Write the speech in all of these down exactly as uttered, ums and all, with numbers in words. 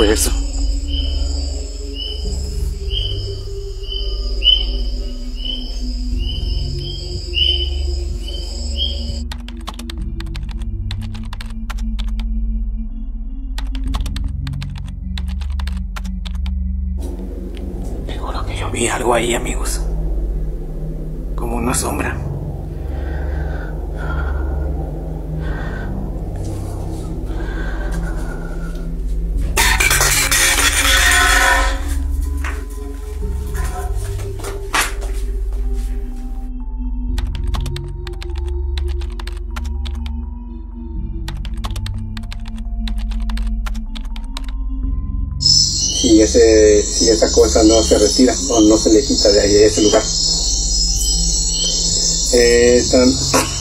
fue eso? Seguro que yo vi algo ahí, amigos. Como una sombra. Si, ese, si esa cosa no se retira o no se le quita de ahí, de ese lugar. Eh, tan...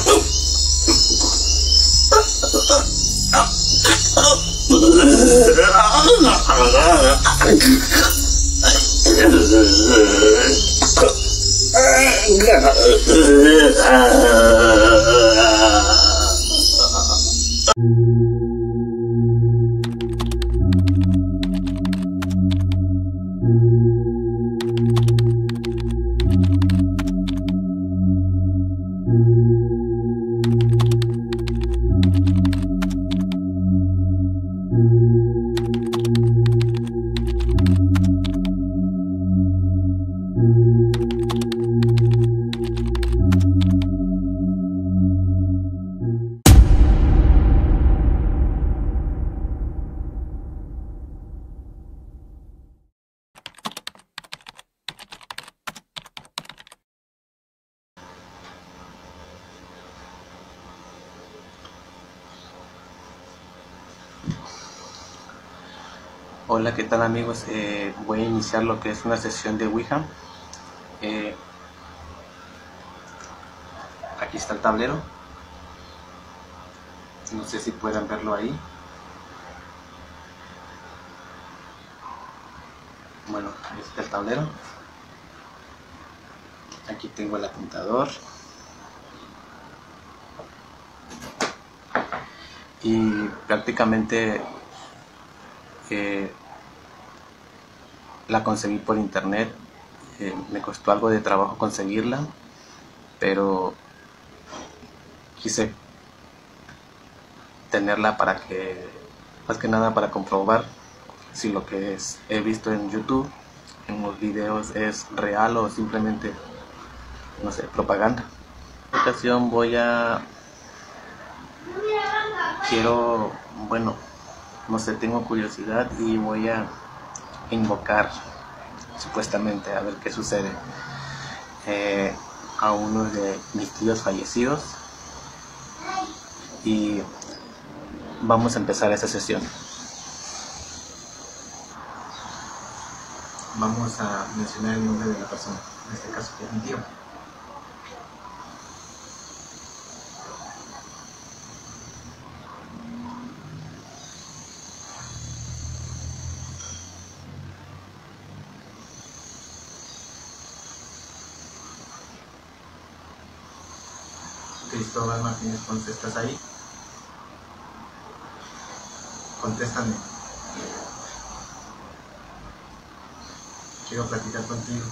Hola, ¿qué tal, amigos? Eh, voy a iniciar lo que es una sesión de Ouija. Eh, aquí está el tablero. No sé si pueden verlo ahí. Bueno, ahí está el tablero. Aquí tengo el apuntador. Y prácticamente eh, la conseguí por internet. Eh, me costó algo de trabajo conseguirla, pero quise tenerla para que, más que nada para comprobar si lo que es, he visto en YouTube, en los videos, es real o simplemente, no sé, propaganda. En esta ocasión voy a, quiero, bueno, no sé, tengo curiosidad y voy a invocar, supuestamente, a ver qué sucede, eh, a uno de mis tíos fallecidos, y vamos a empezar esta sesión. Vamos a mencionar el nombre de la persona, en este caso que es mi tío. Cristóbal Martínez Ponce, ¿estás ahí? Contéstame. Quiero platicar contigo.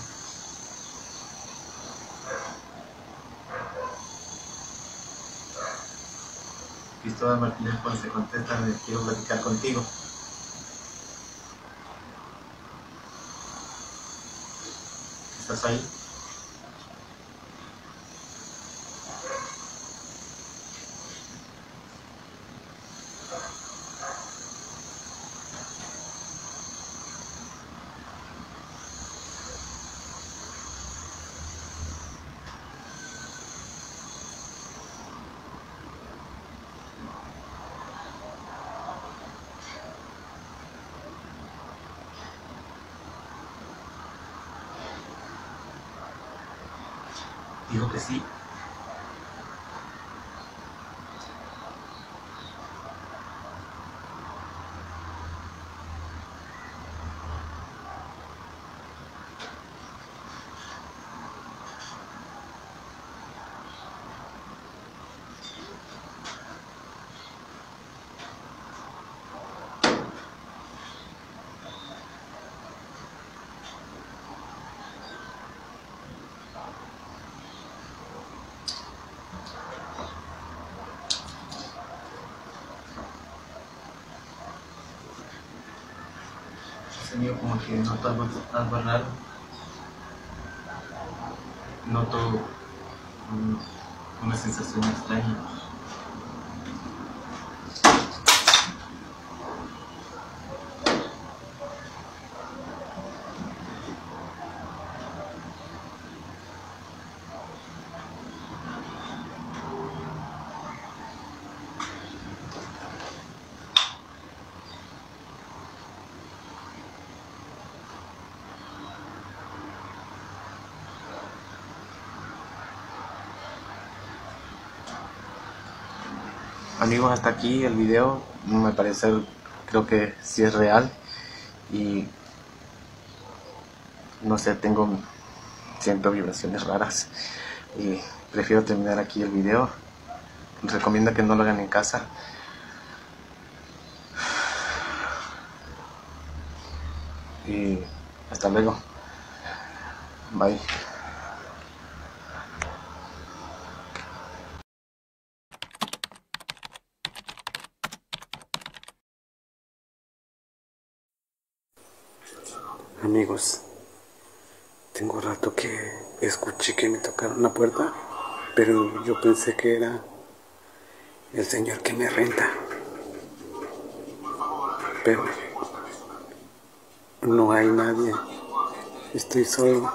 Cristóbal Martínez Ponce, contéstame, quiero platicar contigo. ¿Estás ahí? Dijo que sí. Amigo, como que noto algo, algo raro. Noto un, una sensación extraña. Amigos, hasta aquí el video. Me parece, creo que sí es real. Y no sé, tengo, siento vibraciones raras. Y prefiero terminar aquí el video. Les recomiendo que no lo hagan en casa. Y hasta luego. Bye. Amigos, tengo rato que escuché que me tocaron la puerta, pero yo pensé que era el señor que me renta. Pero no hay nadie, estoy solo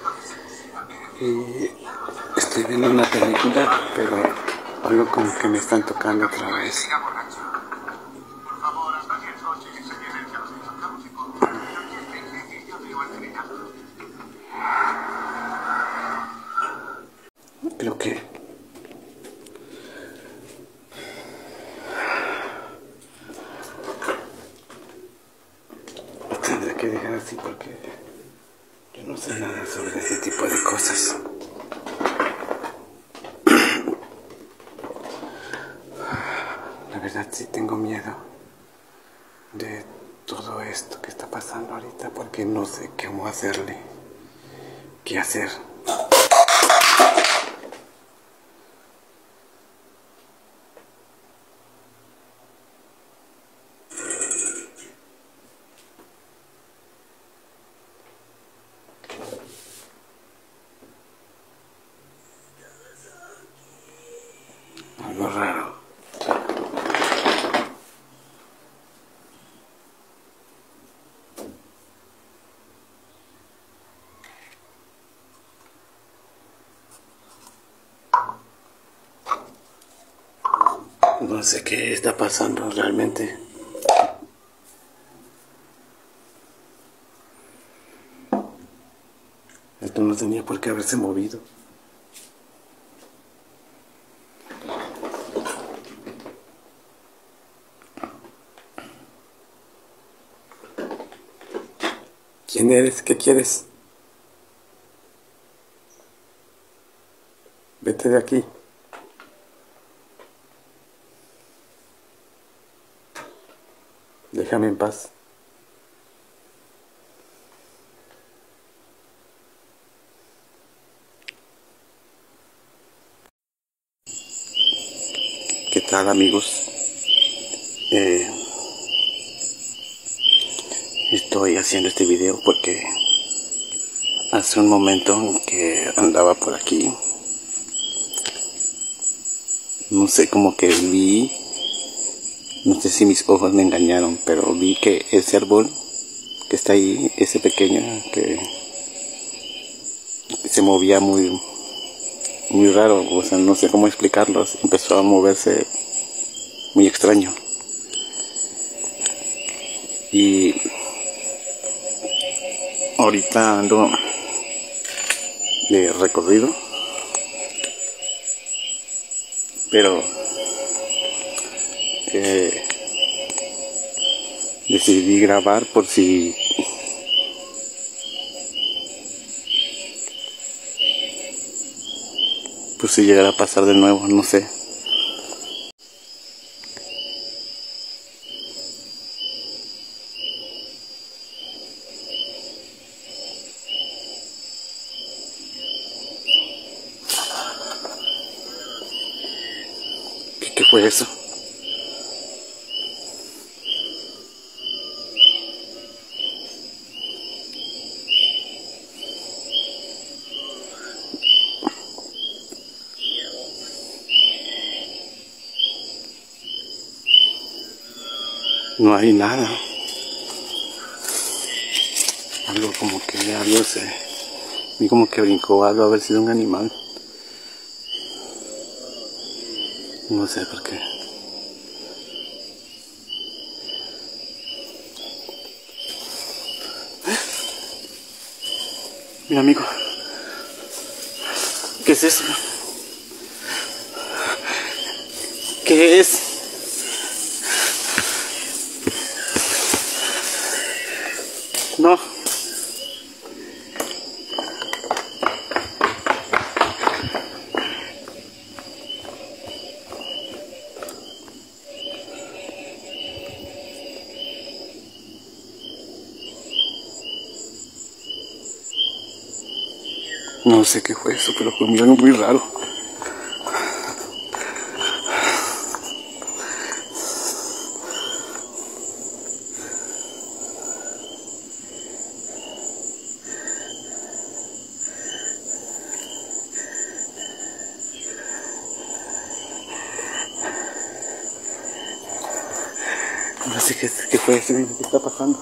y estoy viendo una película, pero algo como que me están tocando otra vez. Creo que lo tendré que dejar así porque yo no sé nada sobre ese tipo de cosas. La verdad sí tengo miedo de todo esto que está pasando ahorita porque no sé cómo hacerle, qué hacer. Algo raro. No sé qué está pasando realmente. Esto no tenía por qué haberse movido. ¿Quién eres? ¿Qué quieres? Vete de aquí. Déjame en paz. ¿Qué tal, amigos? Eh, estoy haciendo este video porque hace un momento que andaba por aquí, no sé, como que vi, no sé si mis ojos me engañaron, pero vi que ese árbol que está ahí, ese pequeño, que se movía muy, muy raro, o sea, no sé cómo explicarlo, empezó a moverse muy extraño. Y ahorita ando de recorrido, pero eh, decidí grabar por si por si llegara a pasar de nuevo, no sé. ¿Qué, qué fue eso? no hay nada. Algo como que algo se... vi como que brincó algo, haber sido un animal. No sé por qué. Mira, amigo. ¿Qué es eso? ¿Qué es? No. No sé qué fue eso, pero fue algo muy raro. No sé qué, qué fue eso, qué está pasando.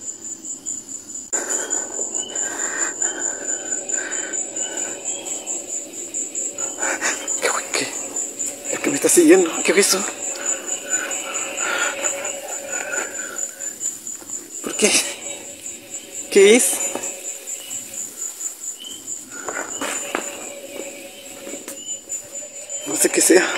¿Qué me está siguiendo? ¿Qué es eso? ¿Por qué? ¿Qué es? No sé qué sea.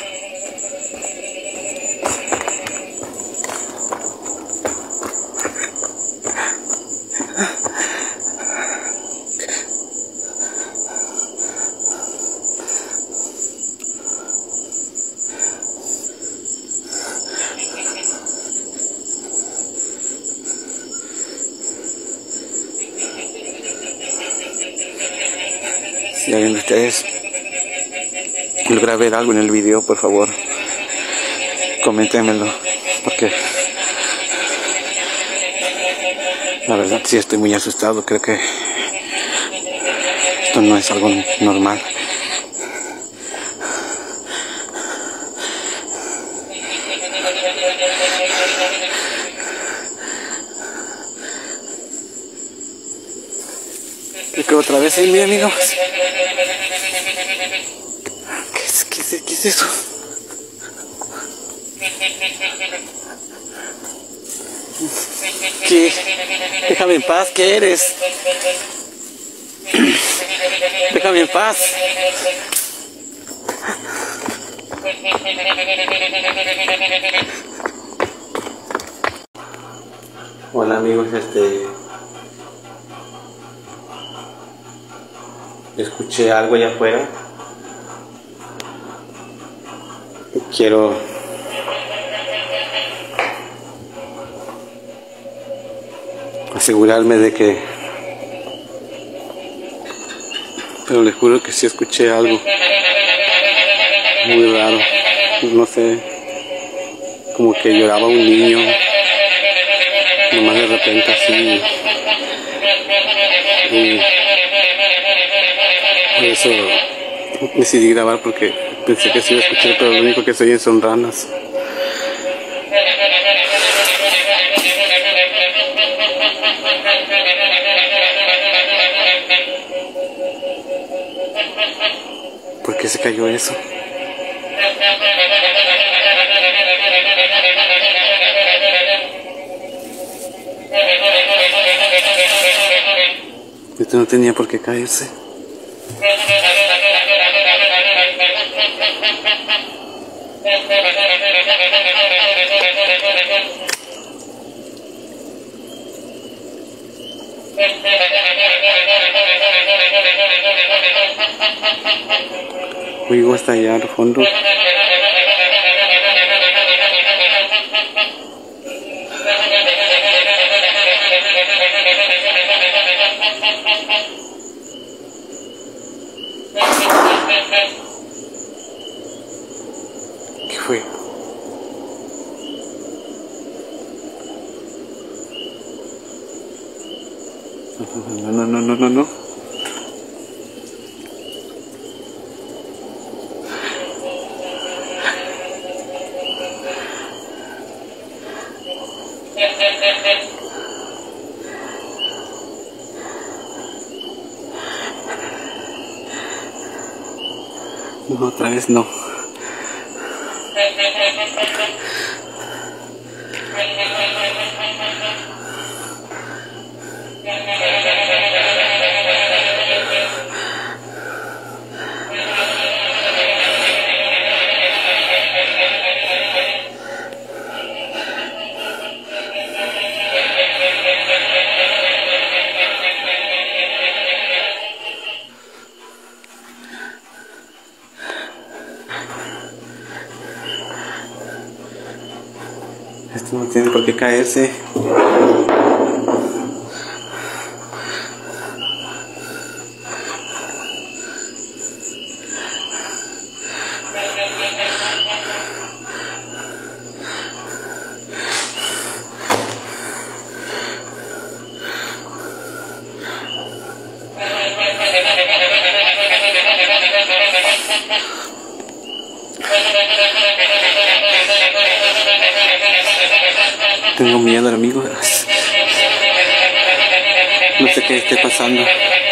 Si alguien de ustedes logra ver algo en el video, por favor, coméntenmelo, porque la verdad sí estoy muy asustado. Creo que esto no es algo normal. Creo que otra vez ahí, mira, amigos. ¿Qué es, qué es, qué es eso? ¿Qué? Déjame en paz, ¿qué eres? Déjame en paz. Hola amigos, este... escuché algo allá afuera. Quiero asegurarme de que, pero les juro que sí escuché algo muy raro. No sé, como que lloraba un niño, nomás de repente así, y por eso decidí grabar, porque pensé que sí iba a escuchar, pero lo único que se oyen son ranas. ¿Por qué se cayó eso? Esto no tenía por qué caerse. Oigo hasta allá al fondo. ¿Qué fue? No, no, no, no, no, no. No, otra vez no. Esto no tiene por qué caerse. Tengo miedo, amigos. No sé qué esté pasando.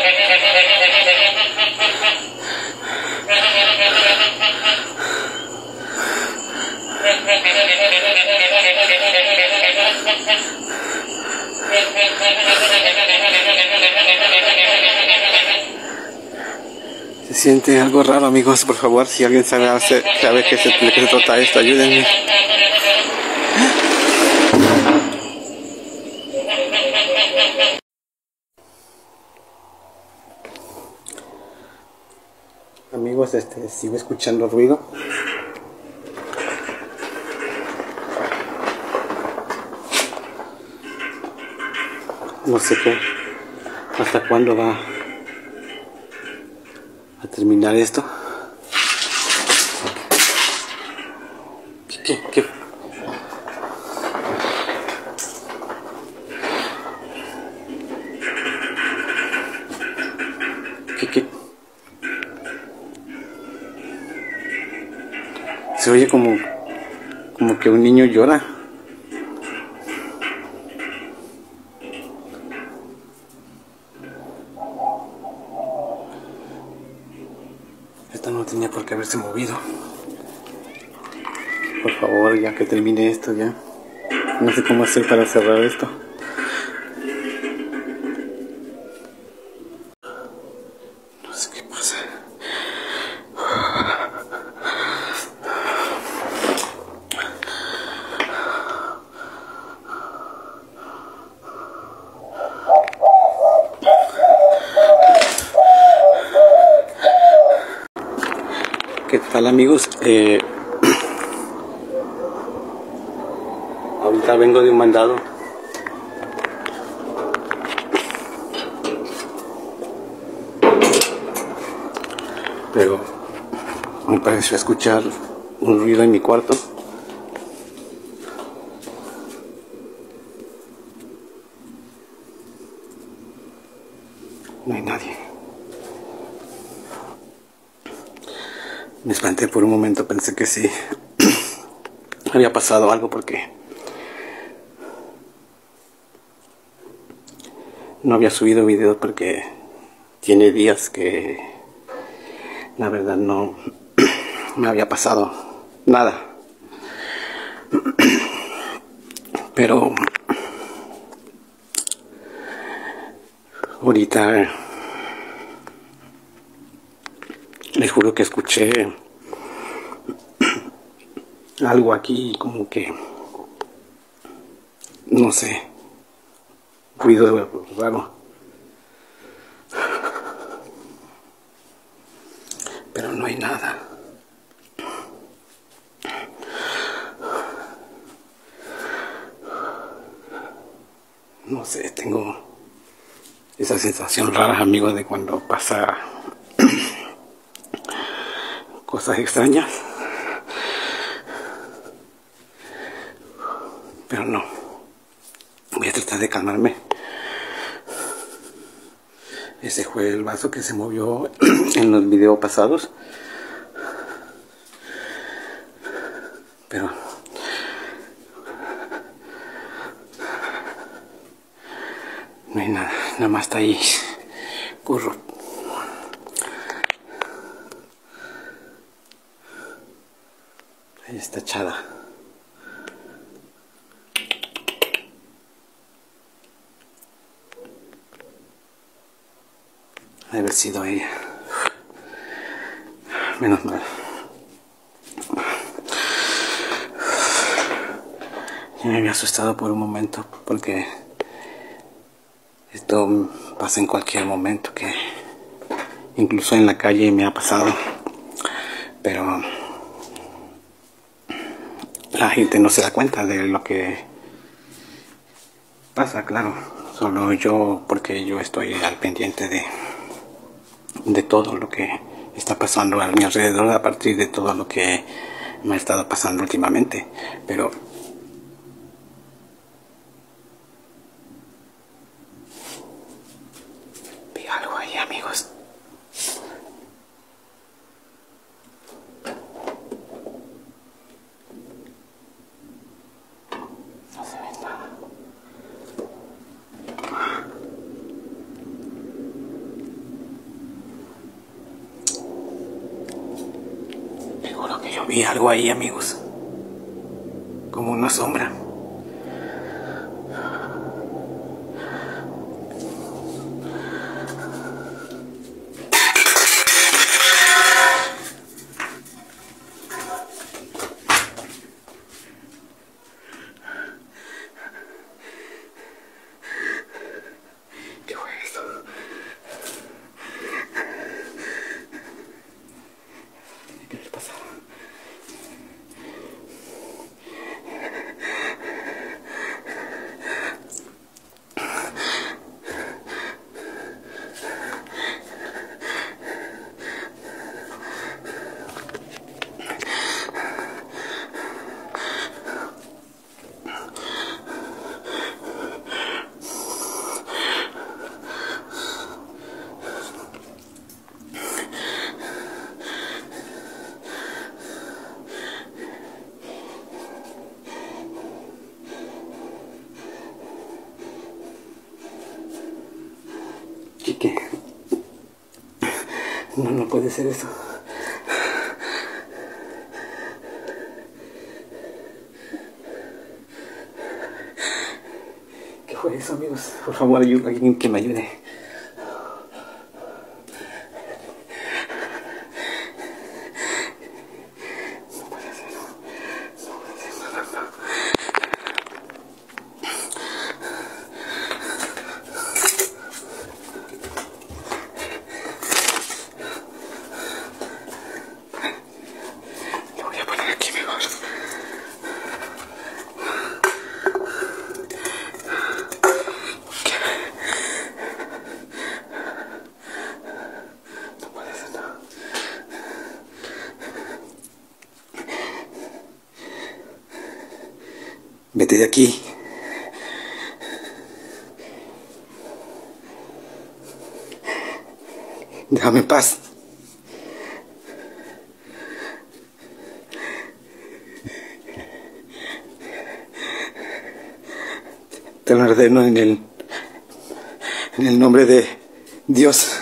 Se siente algo raro, amigos. Por favor, si alguien sabe hacer, sabe qué se, de qué se trata esto, ayúdenme. Amigos, este, sigo escuchando ruido. No sé qué, hasta cuándo va a terminar esto. ¿Qué, qué, qué? ¿Qué, qué? Se oye como, como que un niño llora. Esto no tenía por qué haberse movido. Por favor, ya que termine esto ya. No sé cómo hacer para cerrar esto. No sé qué pasa. ¿Qué tal, amigos? Eh, ahorita vengo de un mandado. Pero me pareció escuchar un ruido en mi cuarto. No hay nadie. Me espanté por un momento, pensé que sí había pasado algo porque no había subido videos porque tiene días que la verdad no me había pasado nada. Pero ahorita les juro que escuché algo aquí como que, no sé, ruido raro. Pero no hay nada. No sé, tengo esa sensación rara, amigos, de cuando pasa cosas extrañas. Pero no. Voy a tratar de calmarme. Ese fue el vaso que se movió en los videos pasados. Pero No hay nada, nada más está ahí. Curro. Ahí está echada. Ha de haber sido ella. Menos mal. Yo me había asustado por un momento porque esto pasa en cualquier momento, que incluso en la calle me ha pasado, pero la gente no se da cuenta de lo que pasa, claro. Solo yo, porque yo estoy al pendiente de, de todo lo que está pasando a mi alrededor a partir de todo lo que me ha estado pasando últimamente, pero vi algo ahí, amigos. No se ve nada. Seguro que yo vi algo ahí, amigos, como una sombra. ¿Qué fue eso? ¿Qué les pasa? Chique. No, no puede ser eso. ¿Qué fue eso, amigos? Por favor, hay alguien que me ayude. No puede ser. No puede ser. No, no, no. Lo voy a poner aquí mejor. No puede ser, no. Vete de aquí. Déjame en paz. Te lo ordeno en el, en el nombre de Dios.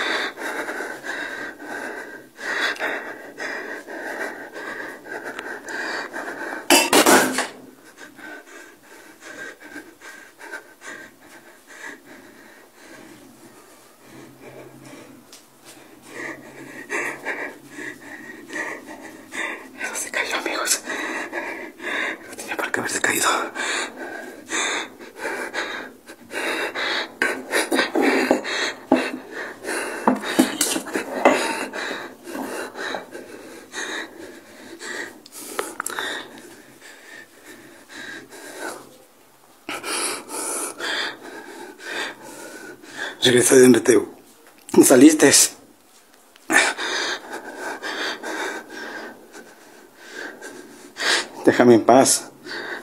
Eso se cayó, amigos. No tenía por qué haberse caído. Regresa de donde te saliste. Déjame en paz.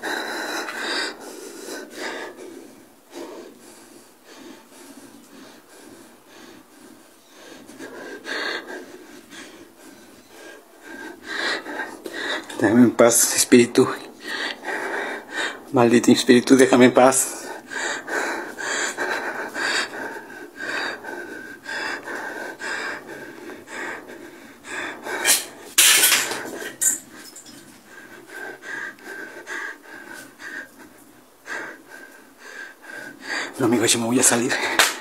Déjame en paz, espíritu. Maldito espíritu, déjame en paz. No, amigos, yo me voy a salir.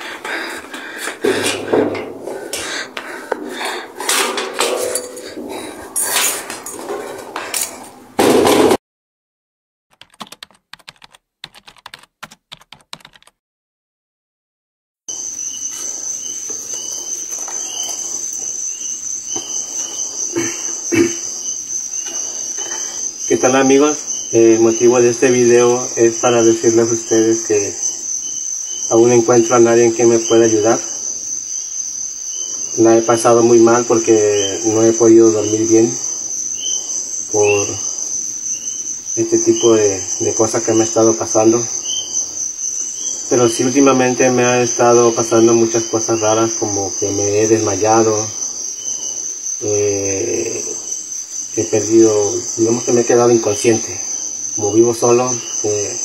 ¿Qué tal, amigos? El motivo de este video es para decirles a ustedes que aún no encuentro a nadie en que me pueda ayudar. La he pasado muy mal porque no he podido dormir bien por este tipo de, de cosas que me ha estado pasando. Pero sí, últimamente me ha estado pasando muchas cosas raras, como que me he desmayado, eh, he perdido, digamos que me he quedado inconsciente. Como vivo solo, eh,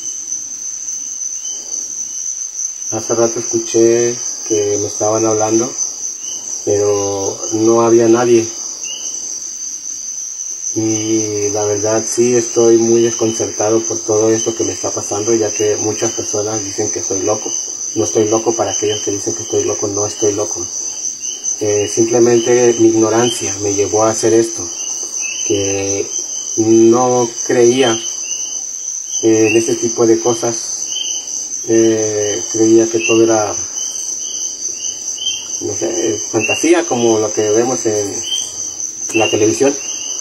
hace rato escuché que me estaban hablando, pero no había nadie. Y la verdad sí estoy muy desconcertado por todo esto que me está pasando, ya que muchas personas dicen que estoy loco. No estoy loco. Para aquellos que dicen que estoy loco, no estoy loco. Eh, simplemente mi ignorancia me llevó a hacer esto, que no creía en ese tipo de cosas. Eh, creía que todo era, no sé, fantasía, como lo que vemos en la televisión.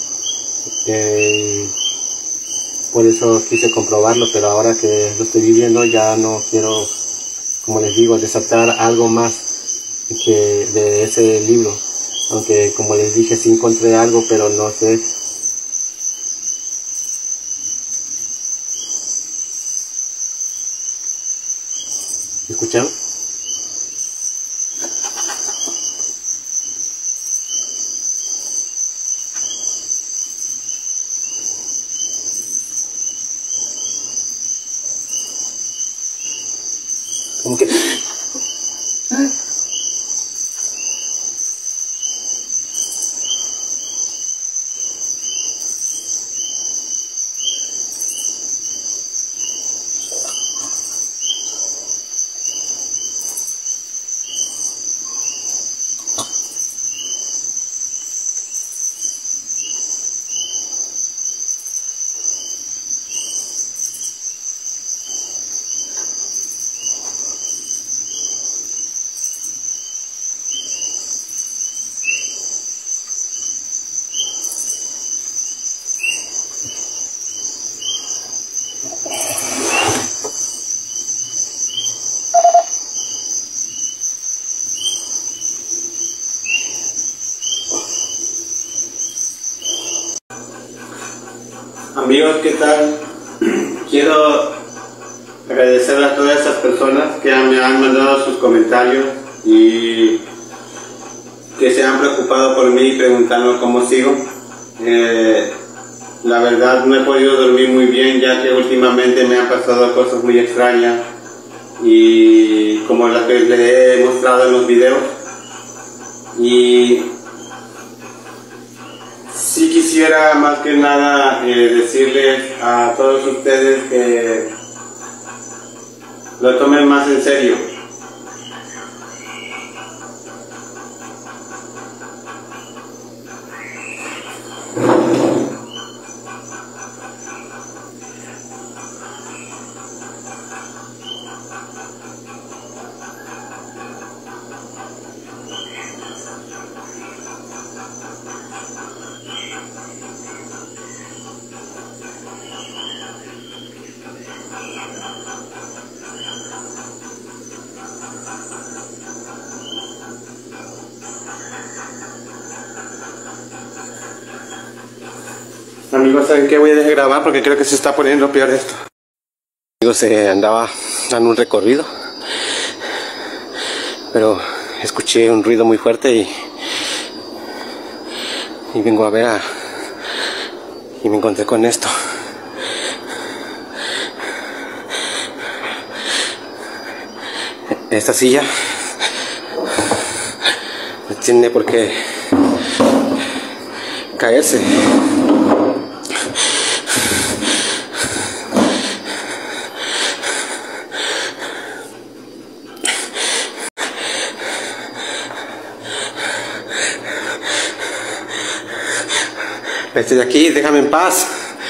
Eh, por eso quise comprobarlo, pero ahora que lo estoy viviendo ya no quiero, como les digo, desatar algo más que de ese libro. Aunque, como les dije, sí encontré algo, pero no sé. ¿Escucharon? Como que... Amigos, ¿qué tal? Quiero agradecer a todas esas personas que me han mandado sus comentarios y que se han preocupado por mí preguntando cómo sigo. Eh, la verdad no he podido dormir muy bien, ya que últimamente me han pasado cosas muy extrañas y como las que les he mostrado en los videos. Y sí quisiera más que nada eh, decirles a todos ustedes que lo tomen más en serio. Amigos, ¿saben qué? Voy a dejar de grabar porque creo que se está poniendo peor esto. Amigos, se andaba dando un recorrido, pero escuché un ruido muy fuerte y, y vengo a ver a, y me encontré con esto. Esta silla no tiene por qué caerse. Vete de aquí, déjame en paz.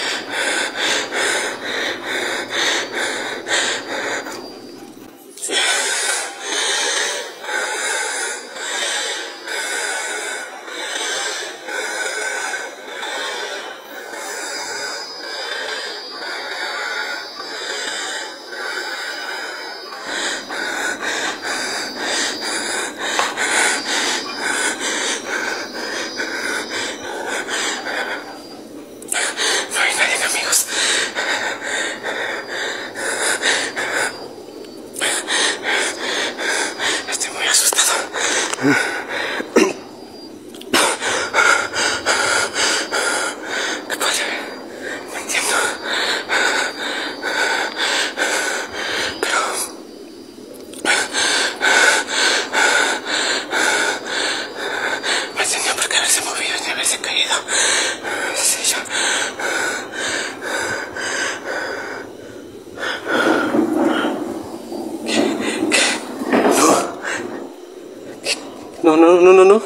No, no, no, no, no.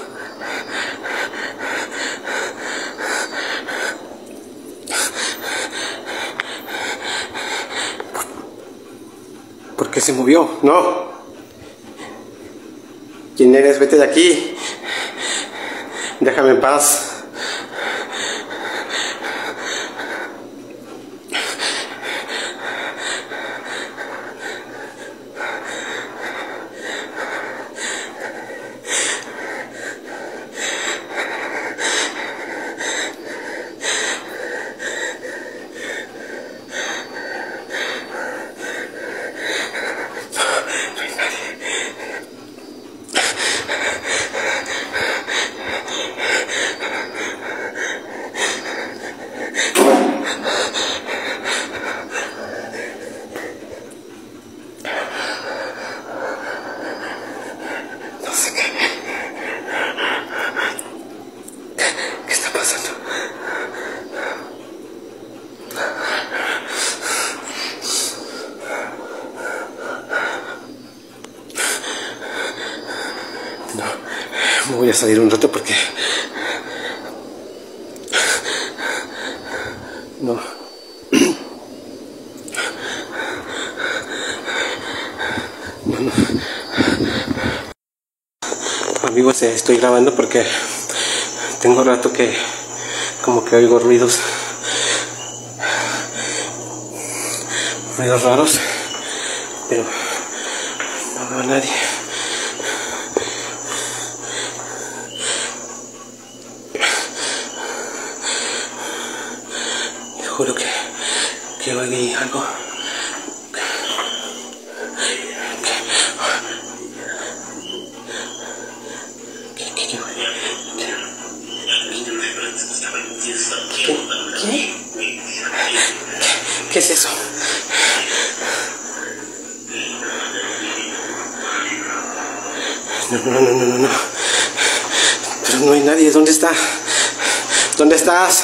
¿Por qué se movió? No. ¿Quién eres? Vete de aquí. Déjame en paz. Me voy a salir un rato porque no. No, no. Amigos, estoy grabando porque tengo rato que como que oigo ruidos ruidos raros, pero no veo a nadie. Juro que, que oí algo. ¿Qué, qué, qué, qué, qué, qué es eso? No, no, no, no, no, no. Pero no hay nadie. ¿Dónde está? ¿Dónde estás?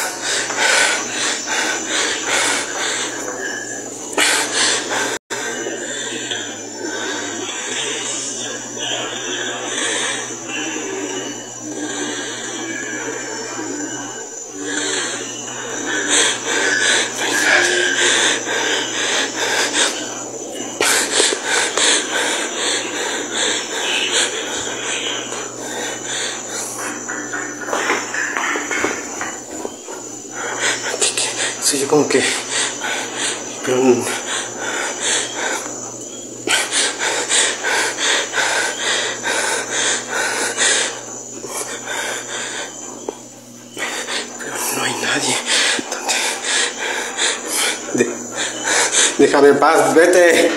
Soy yo como que... Pero... Pero no hay nadie. ¿Dónde? De... Déjame en paz, vete.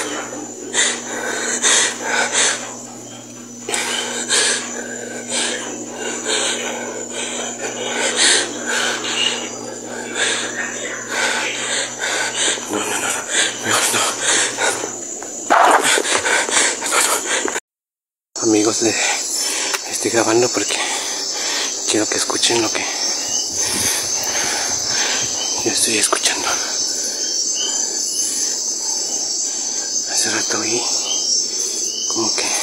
Amigos, de, estoy grabando porque quiero que escuchen lo que yo estoy escuchando. Hace rato oí como que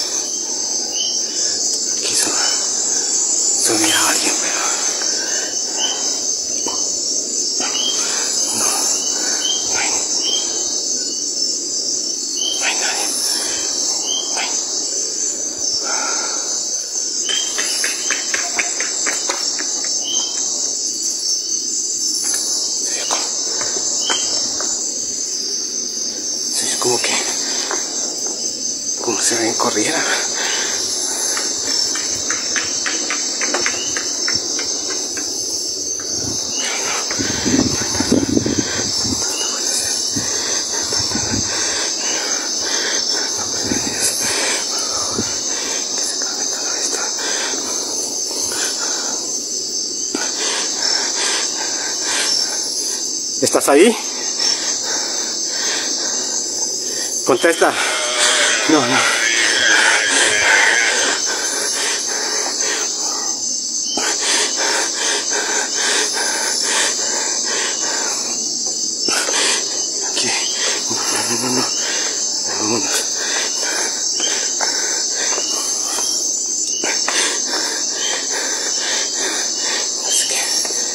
quiso subir a alguien, pero como que, como si alguien corriera. ¿Estás ahí? Contesta. No, no. Aquí. No, no, no, no. Vámonos. Así que...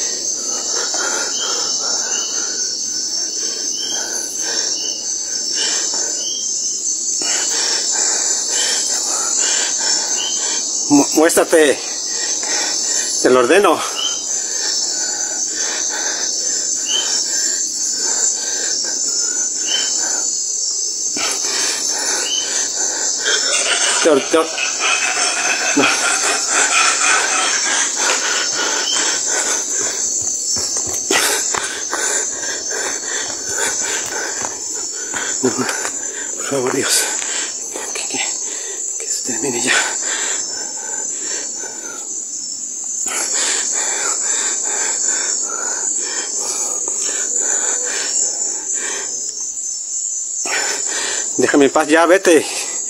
Muéstrate, te lo ordeno. Te, or, te, or, no. No, no, por favor, Dios, que, que, que se termine ya. Déjame en paz ya, vete.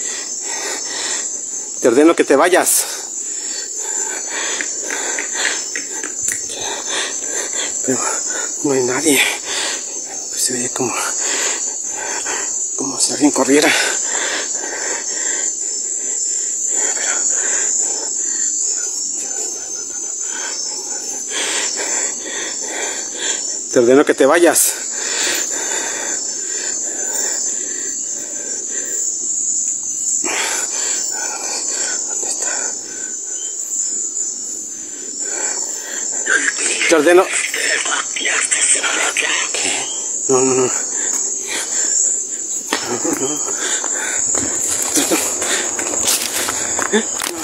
Te ordeno que te vayas. Pero no hay nadie. Pues se veía como, como si alguien corriera. Pero, te ordeno que te vayas. Te ordeno. ¿Qué? No, no, no. No, no, no. ¿Eh?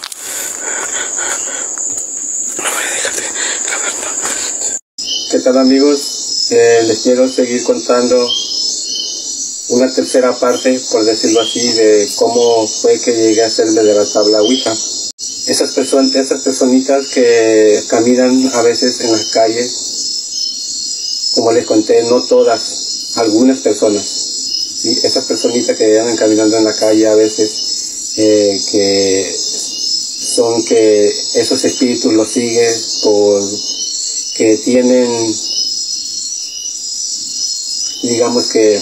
No voy a dejarte grabar, no. ¿Qué tal, amigos? Eh, les quiero seguir contando una tercera parte, por decirlo así, de cómo fue que llegué a hacerme de la tabla Ouija. Esas personas, esas personitas que caminan a veces en las calles, como les conté, no todas, algunas personas, ¿sí? Esas personitas que andan caminando en la calle a veces, eh, que son que esos espíritus los siguen por que tienen, digamos que,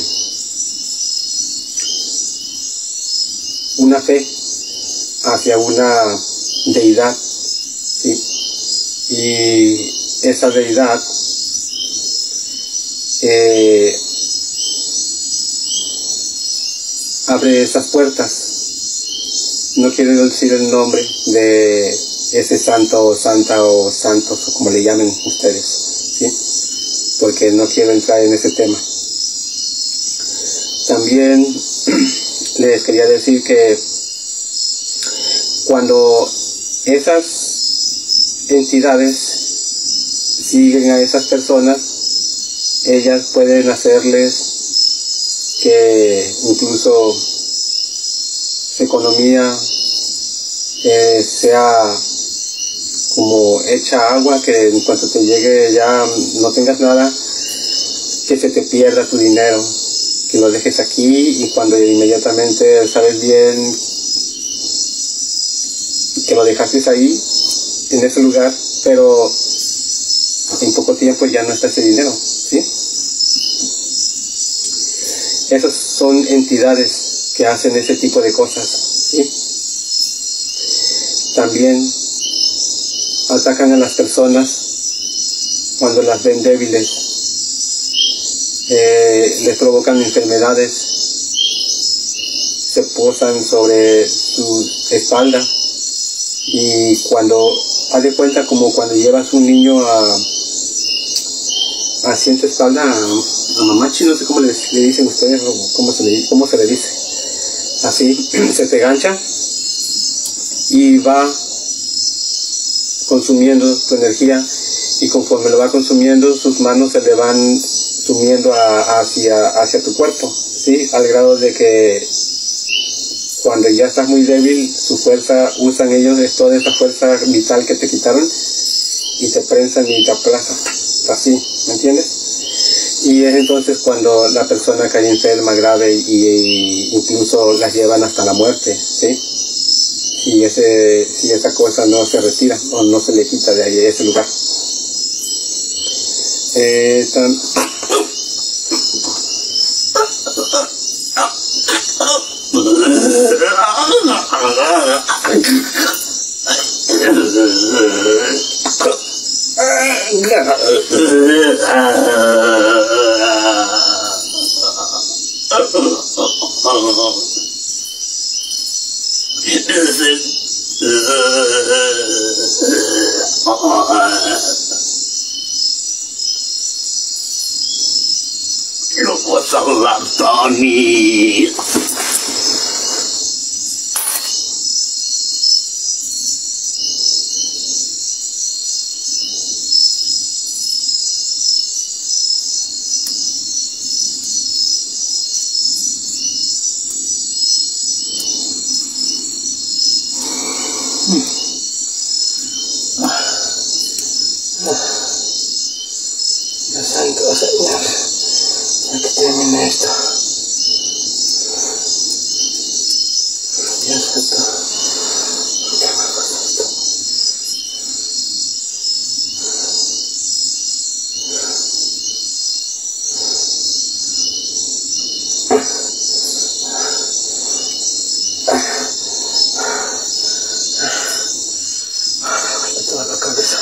una fe hacia una deidad, ¿sí? Y esa deidad eh, abre esas puertas. No quiero decir el nombre de ese santo o santa o santos o como le llamen ustedes, ¿sí? Porque no quiero entrar en ese tema. También les quería decir que cuando esas entidades siguen a esas personas, ellas pueden hacerles que incluso su economía eh, sea como hecha agua, que en cuanto te llegue ya no tengas nada, que se te pierda tu dinero, que lo dejes aquí y cuando inmediatamente sabes bien que lo dejaste ahí, en ese lugar, pero en poco tiempo ya no está ese dinero, ¿sí? Esas son entidades que hacen ese tipo de cosas, ¿sí? También atacan a las personas cuando las ven débiles, eh, les provocan enfermedades, se posan sobre su espalda. Y cuando haz de cuenta como cuando llevas un niño a, así en tu espalda a, a mamachi, no sé cómo le, le dicen ustedes o cómo se le, cómo se le dice. Así se te gancha y va consumiendo tu energía, y conforme lo va consumiendo, sus manos se le van sumiendo a, hacia, hacia tu cuerpo, ¿sí? Al grado de que cuando ya estás muy débil, su fuerza, usan ellos es toda esa fuerza vital que te quitaron y te prensan y te aplazan, así, ¿me entiendes? Y es entonces cuando la persona cae enferma, grave, y, y incluso las llevan hasta la muerte, ¿sí? Y ese, si esa cosa no se retira o no se le quita de ahí, de ese lugar. Eh, tan... Lo vas a hablar, Tony. Dios santo, Señor, ya que termine esto. Dios santo, ¿por qué me pasa esto? Me duele toda la cabeza.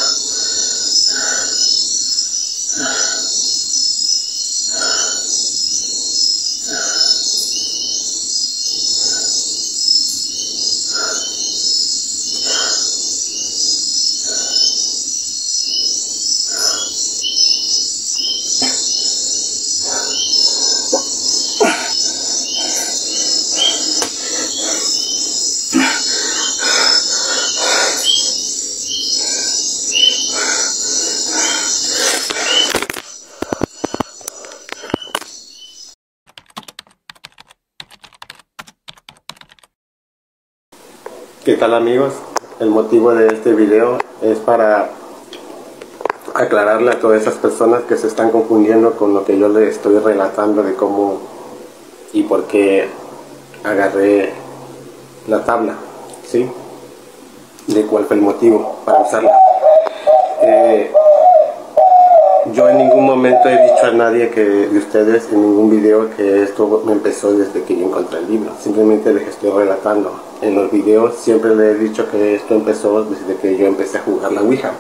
¿Qué tal, amigos? El motivo de este video es para aclararle a todas esas personas que se están confundiendo con lo que yo les estoy relatando de cómo y por qué agarré la tabla, ¿sí? De cuál fue el motivo para usarla. Eh, yo en ningún momento he dicho a nadie que de ustedes en ningún video que esto me empezó desde que yo encontré el libro. Simplemente les estoy relatando. En los videos siempre les he dicho que esto empezó desde que yo empecé a jugar la Ouija.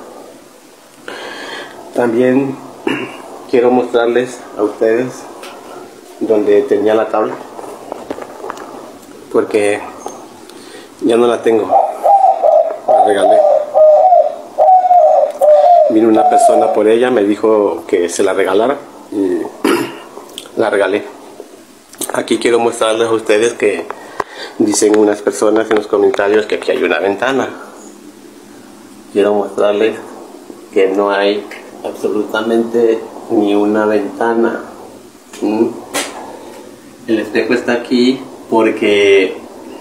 También quiero mostrarles a ustedes donde tenía la tabla, porque ya no la tengo, la regalé. Vino una persona por ella, me dijo que se la regalara y la regalé. Aquí quiero mostrarles a ustedes que dicen unas personas en los comentarios que aquí hay una ventana. Quiero mostrarles que no hay absolutamente ni una ventana. ¿Mm? El espejo está aquí porque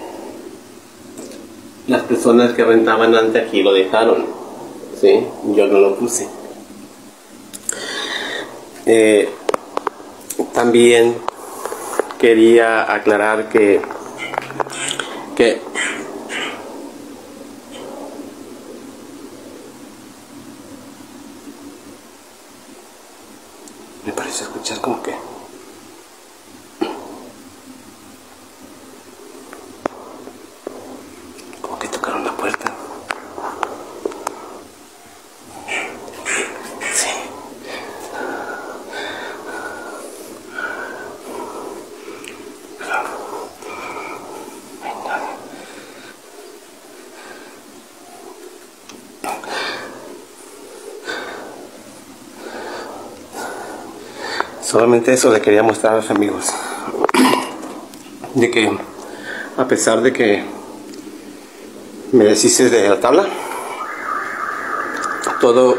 las personas que rentaban antes aquí lo dejaron, ¿sí? Yo no lo puse. Eh, también quería aclarar que que me parece escuchar como que como que tocaron la puerta. Sí. Solamente eso le quería mostrar a los amigos, de que a pesar de que me deshice de la tabla, todo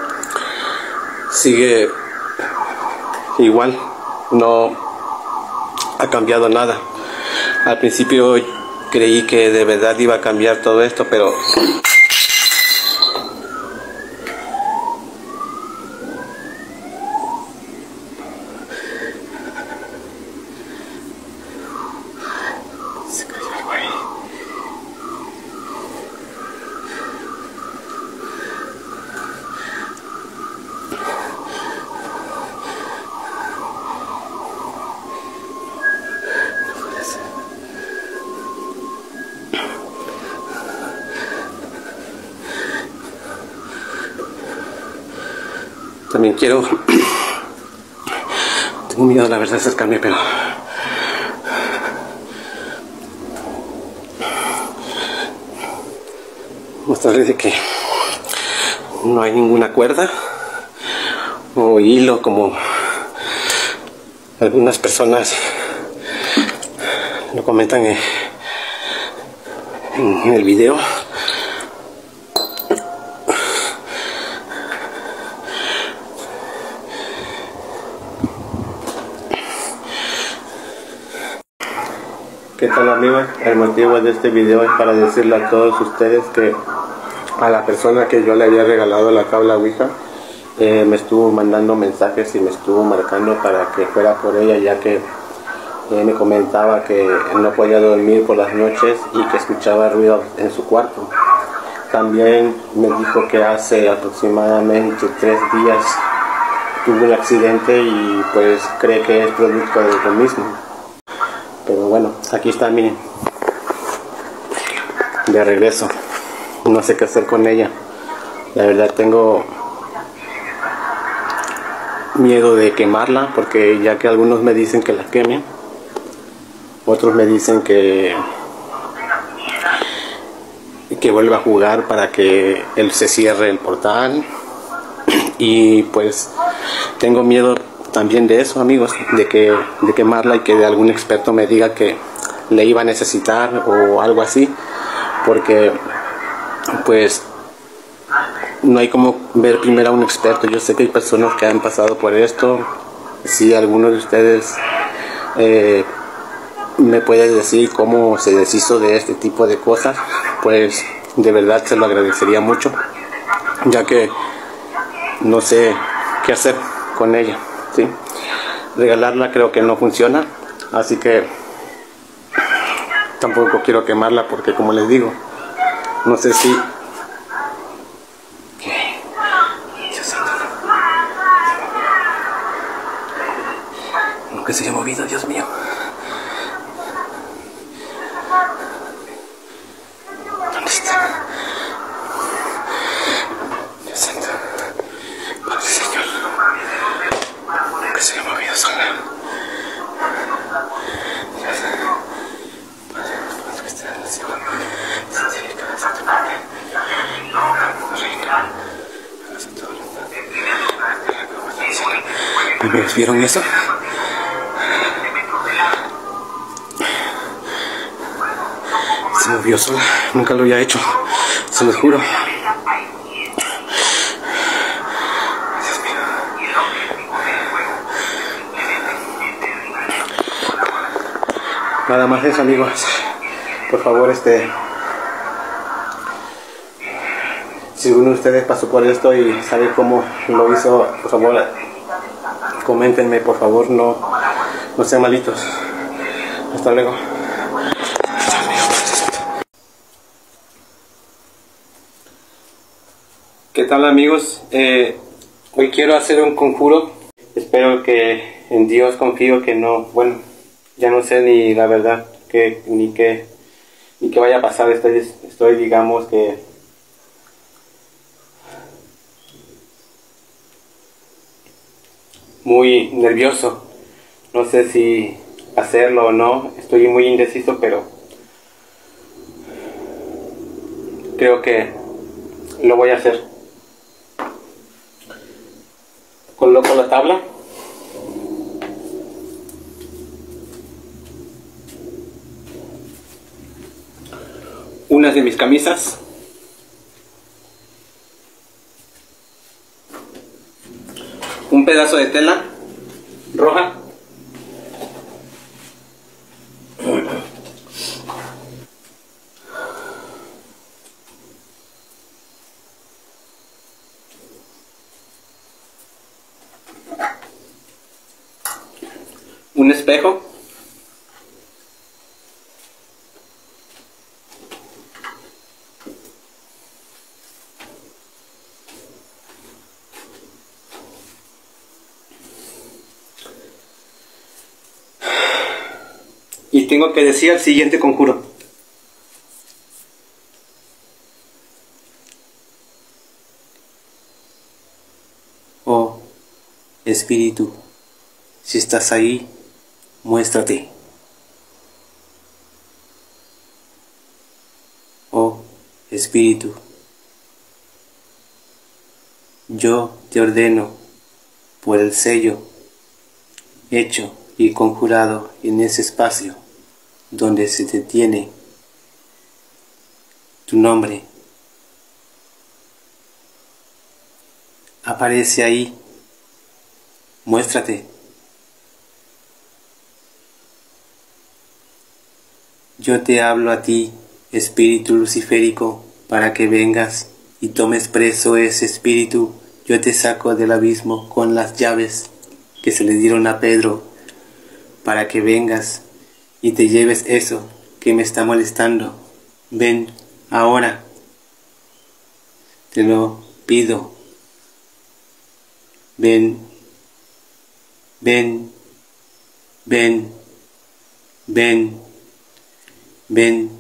sigue igual, no ha cambiado nada. Al principio creí que de verdad iba a cambiar todo esto, pero se cayó algo ahí. También quiero, tengo miedo la verdad de acercarme, pero mostrarles de que no hay ninguna cuerda o hilo como algunas personas lo comentan en, en el video. ¿Qué tal, amigos? El motivo de este video es para decirle a todos ustedes que a la persona que yo le había regalado la tabla Ouija eh, me estuvo mandando mensajes y me estuvo marcando para que fuera por ella, ya que eh, me comentaba que no podía dormir por las noches y que escuchaba ruido en su cuarto. También me dijo que hace aproximadamente tres días tuvo un accidente y pues cree que es producto de lo mismo. Pero bueno, aquí está, miren, de regreso. No sé qué hacer con ella. La verdad tengo miedo de quemarla, porque ya que algunos me dicen que la queme, otros me dicen que que vuelva a jugar para que él se cierre el portal. Y pues tengo miedo también de eso, amigos, de que de quemarla y que de algún experto me diga que le iba a necesitar o algo así, porque pues no hay como ver primero a un experto. Yo sé que hay personas que han pasado por esto. Si alguno de ustedes eh, me puede decir cómo se deshizo de este tipo de cosas, pues de verdad se lo agradecería mucho, ya que no sé qué hacer con ella, ¿sí? Regalarla creo que no funciona, así que tampoco quiero quemarla, porque como les digo, no sé si ¿qué? Dios santo, nunca se haya movido, Dios mío. ¿Dónde está? Dios santo, Padre Señor, nunca se haya movido sola. Amigos, ¿vieron eso? Se movió sola, nunca lo había hecho, se los juro. Dios mío. Nada más eso, amigos. Por favor, este, si uno de ustedes pasó por esto y sabe cómo lo hizo, por favor, coméntenme, por favor, no, no sean malitos. Hasta luego. ¿Qué tal, amigos? Eh, hoy quiero hacer un conjuro. Espero que en Dios confío que no, bueno, ya no sé ni la verdad que ni qué ni qué vaya a pasar. Estoy, estoy digamos que muy nervioso. No sé si hacerlo o no. Estoy muy indeciso, pero creo que lo voy a hacer. Coloco la tabla. unas de mis camisas. Un pedazo de tela roja. Un espejo. Y tengo que decir el siguiente conjuro. Oh, espíritu, si estás ahí, muéstrate. Oh, espíritu, yo te ordeno por el sello hecho y conjurado en ese espacio donde se te tiene tu nombre. Aparece ahí, muéstrate. Yo te hablo a ti, espíritu luciférico, para que vengas y tomes preso ese espíritu. Yo te saco del abismo con las llaves que se le dieron a Pedro, para que vengas y te lleves eso que me está molestando. Ven ahora, te lo pido. Ven, ven, ven, ven, ven.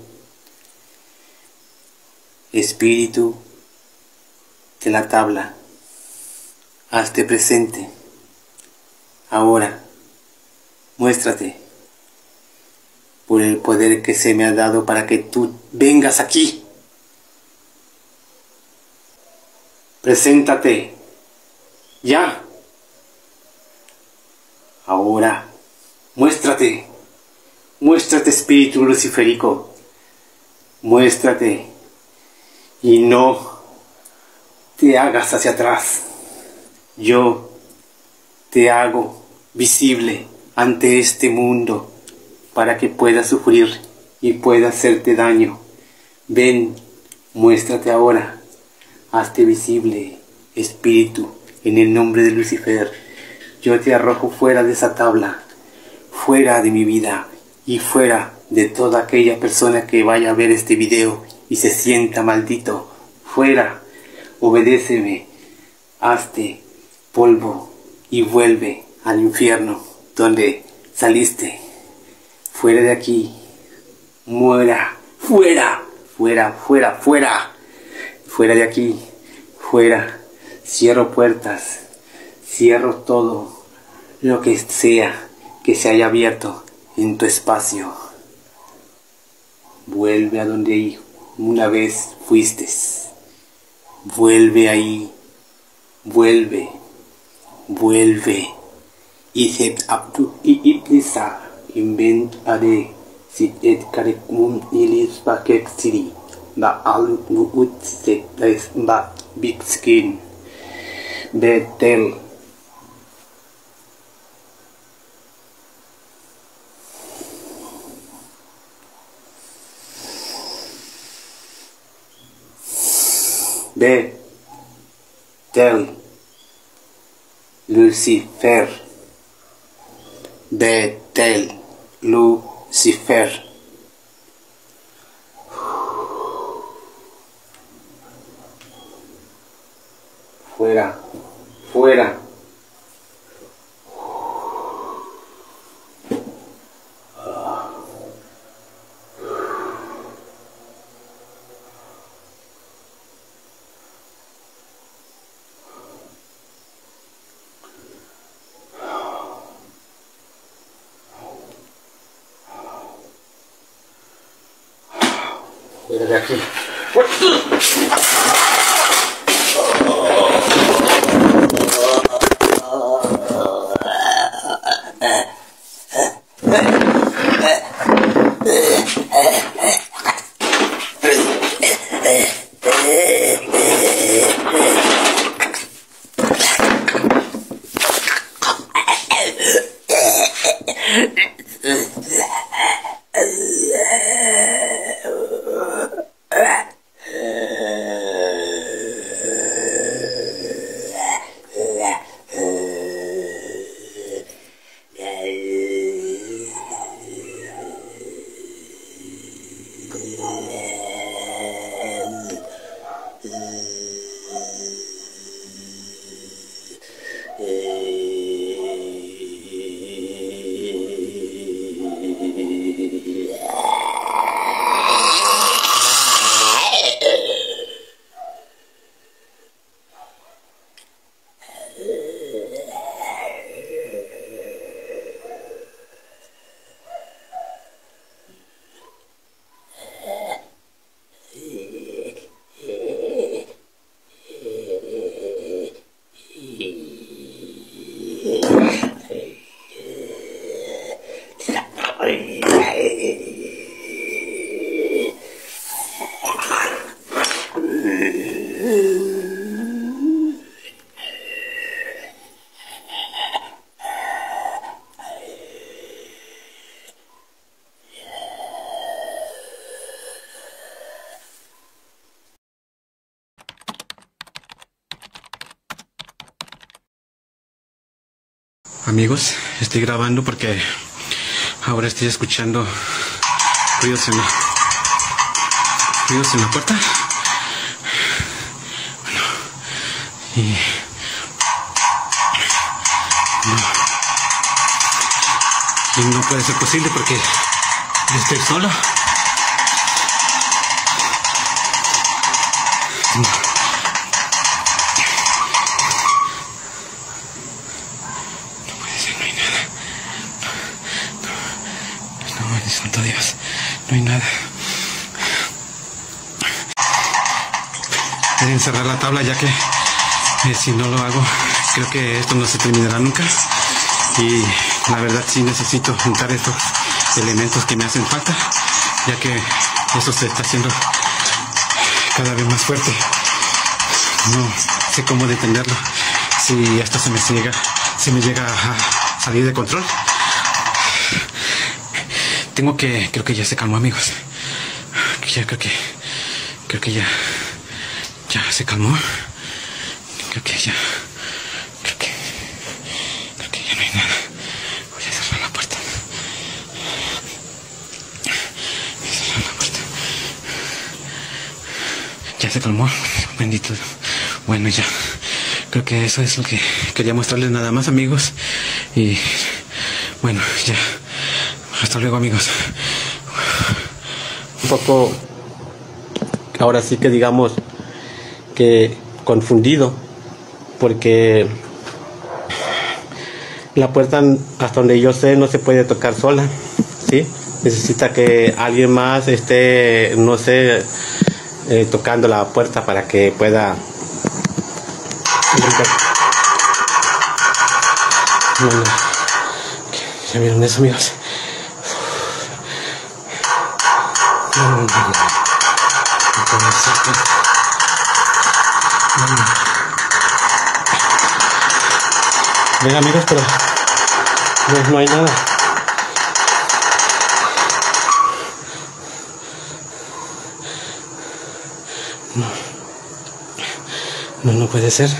Espíritu de la tabla, hazte presente. Ahora, muéstrate por el poder que se me ha dado para que tú vengas aquí. Preséntate. Ya. Ahora, muéstrate. Muéstrate, espíritu luciférico. Muéstrate. Y no te hagas hacia atrás. Yo te hago visible ante este mundo para que puedas sufrir y pueda hacerte daño. Ven, muéstrate ahora. Hazte visible, espíritu, en el nombre de Lucifer. Yo te arrojo fuera de esa tabla, fuera de mi vida y fuera de toda aquella persona que vaya a ver este video y se sienta maldito. Fuera, obedéceme, hazte polvo y vuelve al infierno donde saliste. Fuera de aquí, muera, fuera, fuera, fuera, fuera, fuera de aquí, fuera. Cierro puertas, cierro todo lo que sea que se haya abierto en tu espacio. Vuelve a donde una vez fuiste. Vuelve ahí, vuelve, vuelve. Y se abdu y iblisa invent ade si et karekum ilis paket siri ba al nuut se place ba big skin betel. Betel Lucifer. Betel Lucifer. Fuera, fuera. Fuera de aquí. Amigos, estoy grabando porque ahora estoy escuchando ruidos en la, ruidos en la puerta. Bueno, y no, y no puede ser posible porque yo estoy solo. No. Santo Dios, no hay nada. Voy a encerrar la tabla ya que eh, si no lo hago creo que esto no se terminará nunca, y la verdad sí necesito juntar estos elementos que me hacen falta, ya que eso se está haciendo cada vez más fuerte. No sé cómo detenerlo si esto se me llega, se me llega a salir de control. Tengo que, creo que ya se calmó, amigos. Ya creo que, creo que ya, ya se calmó. Creo que ya, creo que, creo que ya no hay nada. Voy a cerrar la puerta. Voy a cerrar la puerta. Ya se calmó, bendito. Bueno, ya. Creo que eso es lo que quería mostrarles nada más, amigos. Y bueno, ya. Hasta luego, amigos. Un poco, ahora sí que digamos que confundido, porque la puerta, hasta donde yo sé, no se puede tocar sola, ¿sí? Necesita que alguien más esté, no sé, eh, tocando la puerta para que pueda... Bueno, ya vieron eso, amigos. No, no, no, no. No puede ser que... No, no. Ven, amigos, pero no, no hay nada. No. No, no puede ser.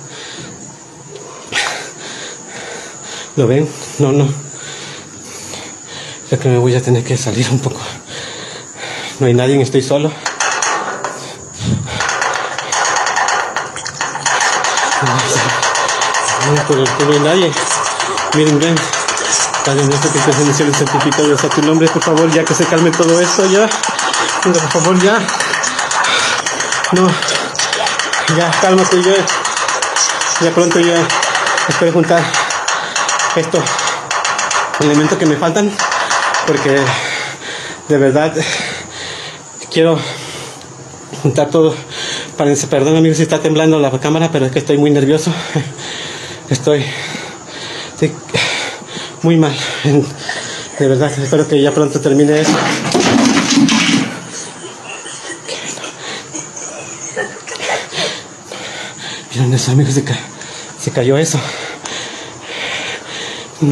¿Lo ven? No, no. Creo que me voy a tener que salir un poco. No hay nadie, estoy solo. No, por el no hay nadie. Miren, ven. Padre nuestro que estás en el cielo, santificado sea tu nombre, por favor, ya que se calme todo esto, ya. Venga, por favor, ya. No. Ya, cálmate, ya. Ya pronto ya espero juntar estos elementos que me faltan, porque de verdad quiero juntar todo para... Perdón, amigos, si está temblando la cámara, pero es que estoy muy nervioso. Estoy, estoy muy mal. De verdad, espero que ya pronto termine eso. Miren eso, amigos, se, ca se cayó eso. No.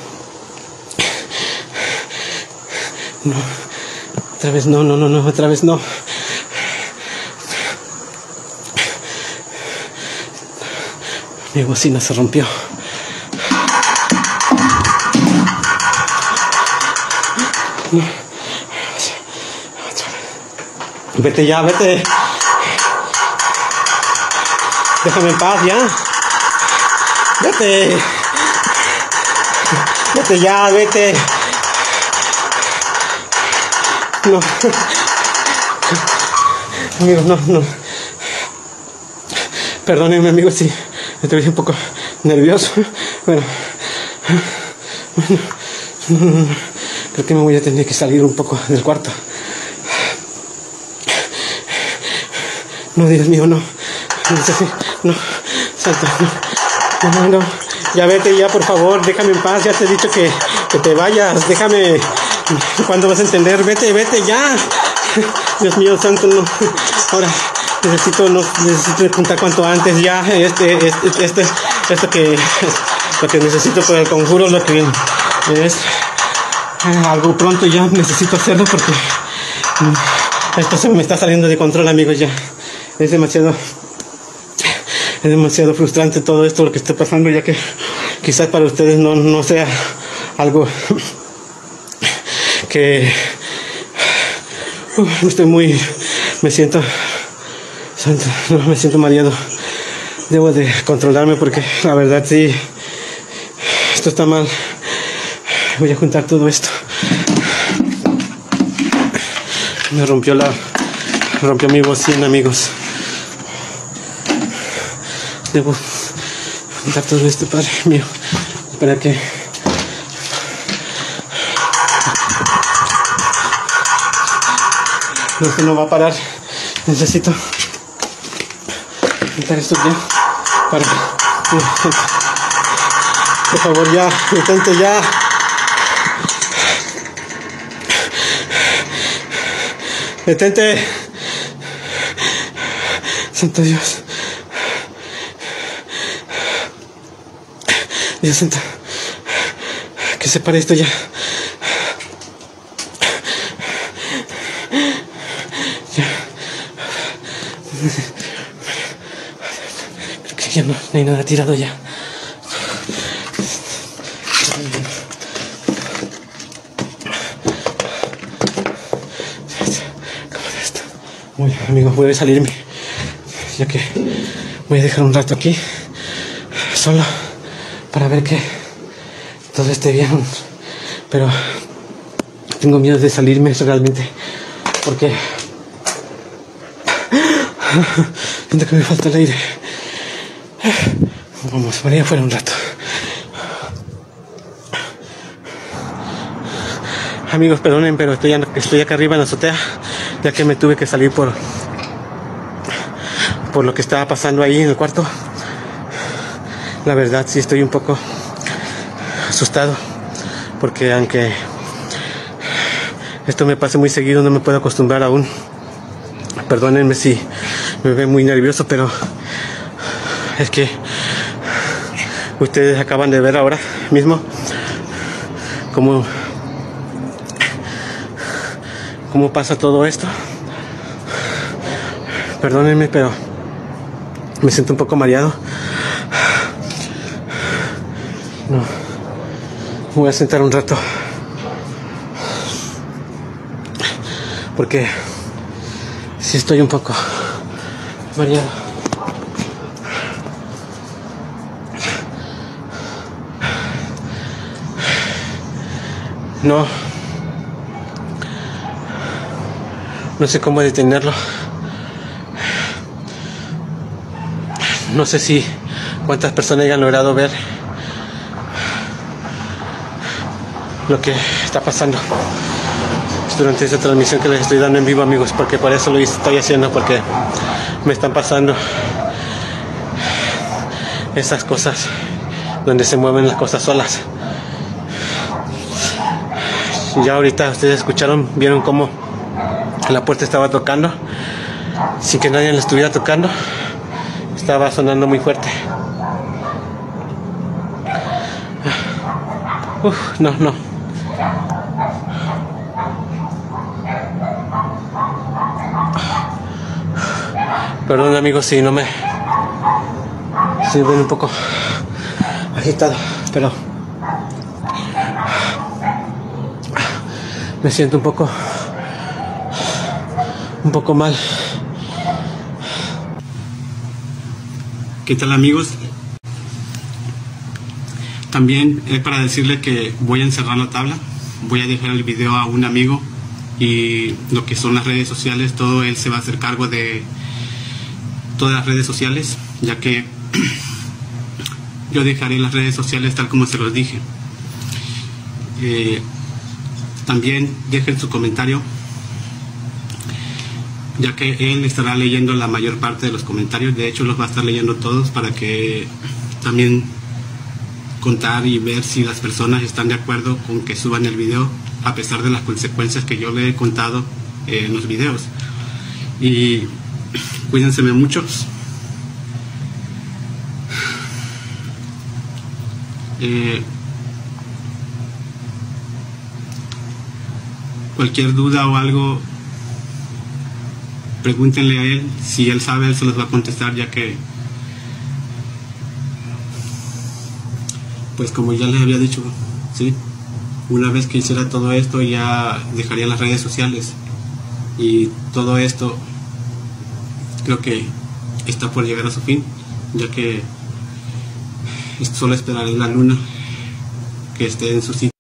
No. Otra vez no, no, no, no, otra vez no. Mi bocina se rompió. No. Vete ya, vete. Déjame en paz ya. Vete. Vete ya, vete. No. Amigos, no, no. Perdónenme, amigos, si estoy un poco nervioso. Bueno. Bueno. No, no, no. Creo que me voy a tener que salir un poco del cuarto. No, Dios mío, no. No. Santo, no. No, no. Ya vete ya, por favor, déjame en paz, ya te he dicho que, que te vayas, déjame. ¿Cuándo vas a entender? Vete, vete ya. Dios mío, santo, no. Ahora necesito, no, necesito juntar cuanto antes ya este, este, este, esto que, lo que necesito para el conjuro, lo que es algo pronto ya necesito hacerlo porque esto se me está saliendo de control, amigos, ya. Es demasiado, es demasiado frustrante todo esto lo que está pasando, ya que quizás para ustedes no, no sea algo que uh, estoy muy, me siento, no, me siento mareado. Debo de controlarme porque la verdad sí, esto está mal. Voy a juntar todo esto. Me rompió la, rompió mi bocina, amigos. Debo juntar todo esto, Padre mío, para que no, esto no va a parar. Necesito juntar esto bien para, por favor, ya, intente ya. Detente. Santo Dios. Dios santo. Que se pare esto ya. Ya. Creo que ya no, no hay nada tirado ya. Bueno, amigos, voy a salirme, ya que voy a dejar un rato aquí, solo, para ver que todo esté bien, pero tengo miedo de salirme realmente, porque siento que me falta el aire. Vamos, por ahí afuera un rato. Amigos, perdonen, pero estoy, estoy acá arriba en la azotea, ya que me tuve que salir por por lo que estaba pasando ahí en el cuarto. La verdad sí estoy un poco asustado, porque aunque esto me pase muy seguido, no me puedo acostumbrar aún. Perdónenme si me ve muy nervioso, pero es que ustedes acaban de ver ahora mismo cómo cómo pasa todo esto. Perdónenme, pero me siento un poco mareado. No, me voy a sentar un rato, porque sí estoy un poco mareado. No No sé cómo detenerlo. No sé si cuántas personas hayan logrado ver lo que está pasando durante esta transmisión que les estoy dando en vivo, amigos, porque por eso lo estoy haciendo, porque me están pasando esas cosas donde se mueven las cosas solas. Ya ahorita ustedes escucharon, vieron cómo la puerta estaba tocando sin que nadie la estuviera tocando. Estaba sonando muy fuerte. Uf, no, no. Perdón, amigos, si no me... si me ven un poco agitado, pero me siento un poco un poco mal. ¿Qué tal, amigos? También es para decirle que voy a encerrar la tabla, voy a dejar el video a un amigo, y lo que son las redes sociales, todo él se va a hacer cargo de todas las redes sociales, ya que yo dejaré las redes sociales tal como se los dije. Eh, también dejen su comentario, ya que él estará leyendo la mayor parte de los comentarios. De hecho, los va a estar leyendo todos, para que también contar y ver si las personas están de acuerdo con que suban el video, a pesar de las consecuencias que yo le he contado eh, en los videos. Y cuídense mucho. Eh, cualquier duda o algo, pregúntenle a él. Si él sabe, él se los va a contestar, ya que pues como ya les había dicho, ¿sí? Una vez que hiciera todo esto ya dejaría las redes sociales, y todo esto creo que está por llegar a su fin, ya que solo esperaré la luna que esté en su sitio.